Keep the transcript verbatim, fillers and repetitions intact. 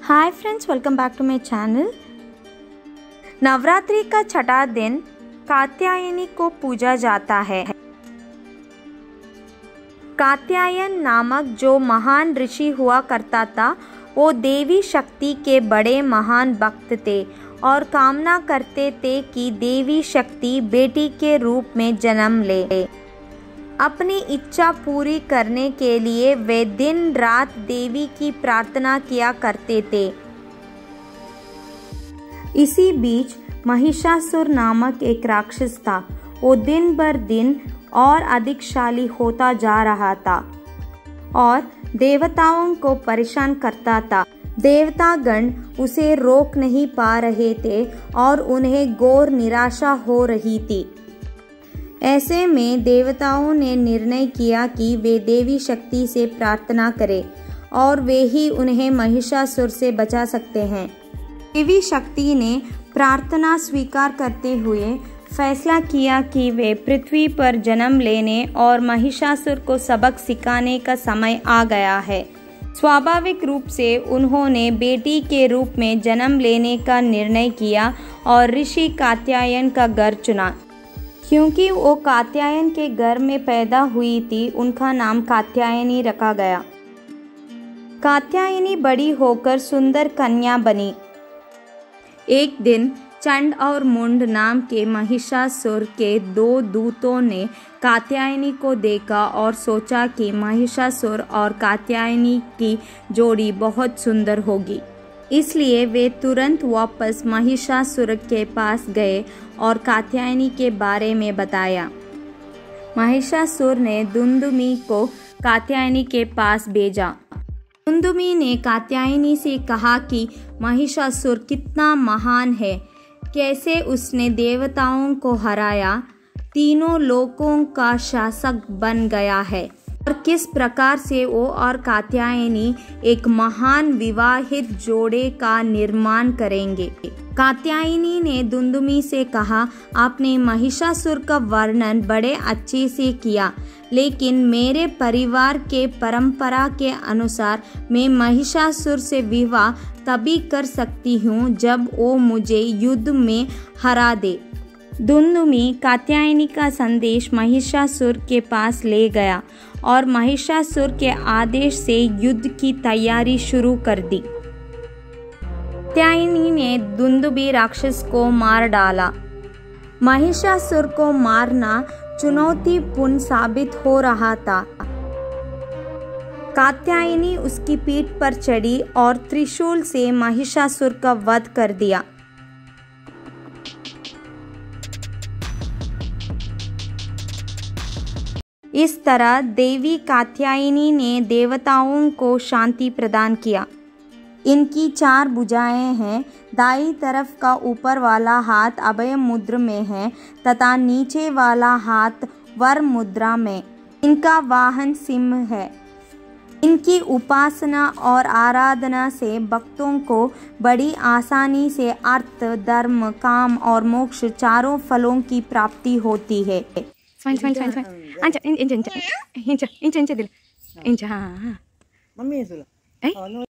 Hi friends, welcome back to my channel. Navratri का छठा दिन कात्यायनी को पूजा जाता है। कात्यायन नामक जो महान ऋषि हुआ करता था, वो देवी शक्ति के बड़े महान भक्त थे और कामना करते थे कि देवी शक्ति बेटी के रूप में जन्म ले। अपनी इच्छा पूरी करने के लिए वे दिन रात देवी की प्रार्थना किया करते थे। इसी बीच महिषासुर नामक एक राक्षस था। वो दिन भर दिन और अधिकशाली होता जा रहा था और देवताओं को परेशान करता था। देवतागण उसे रोक नहीं पा रहे थे और उन्हें घोर निराशा हो रही थी। ऐसे में देवताओं ने निर्णय किया कि वे देवी शक्ति से प्रार्थना करें और वे ही उन्हें महिषासुर से बचा सकते हैं। देवी शक्ति ने प्रार्थना स्वीकार करते हुए फैसला किया कि वे पृथ्वी पर जन्म लेने और महिषासुर को सबक सिखाने का समय आ गया है। स्वाभाविक रूप से उन्होंने बेटी के रूप में जन्म लेने का निर्णय किया और ऋषि कात्यायन का घर चुना। क्योंकि वो कात्यायन के घर में पैदा हुई थी, उनका नाम कात्यायनी रखा गया। कात्यायनी बड़ी होकर सुंदर कन्या बनी। एक दिन चंड और मुंड नाम के महिषासुर के दो दूतों ने कात्यायनी को देखा और सोचा कि महिषासुर और कात्यायनी की जोड़ी बहुत सुंदर होगी। इसलिए वे तुरंत वापस महिषासुर के पास गए और कात्यायनी के बारे में बताया। महिषासुर ने दुंदुमी को कात्यायनी के पास भेजा। दुंदुमी ने कात्यायनी से कहा कि महिषासुर कितना महान है, कैसे उसने देवताओं को हराया, तीनों लोकों का शासक बन गया है और किस प्रकार से वो और कात्यायनी एक महान विवाहित जोड़े का निर्माण करेंगे। कात्यायनी ने दुंदुमी से कहा, आपने महिषासुर का वर्णन बड़े अच्छे से किया, लेकिन मेरे परिवार के परंपरा के अनुसार मैं महिषासुर से विवाह तभी कर सकती हूँ जब वो मुझे युद्ध में हरा दे। दुंदुमी कात्यायनी का संदेश महिषासुर के पास ले गया और महिषासुर के आदेश से युद्ध की तैयारी शुरू कर दी। कात्यायनी ने दुंदुभी राक्षस को मार डाला। महिषासुर को मारना चुनौतीपूर्ण साबित हो रहा था। कात्यायनी उसकी पीठ पर चढ़ी और त्रिशूल से महिषासुर का वध कर दिया। इस तरह देवी कात्यायनी ने देवताओं को शांति प्रदान किया। इनकी चार भुजाएं हैं। दाईं तरफ का ऊपर वाला हाथ अभय मुद्रा में है तथा नीचे वाला हाथ वर मुद्रा में। इनका वाहन सिंह है। इनकी उपासना और आराधना से भक्तों को बड़ी आसानी से अर्थ, धर्म, काम और मोक्ष चारों फलों की प्राप्ति होती है। Smile, smile, smile, smile. Anca, inca, inca, inca, inca, inca, inca, inca, inca. Mami sudah. Eh?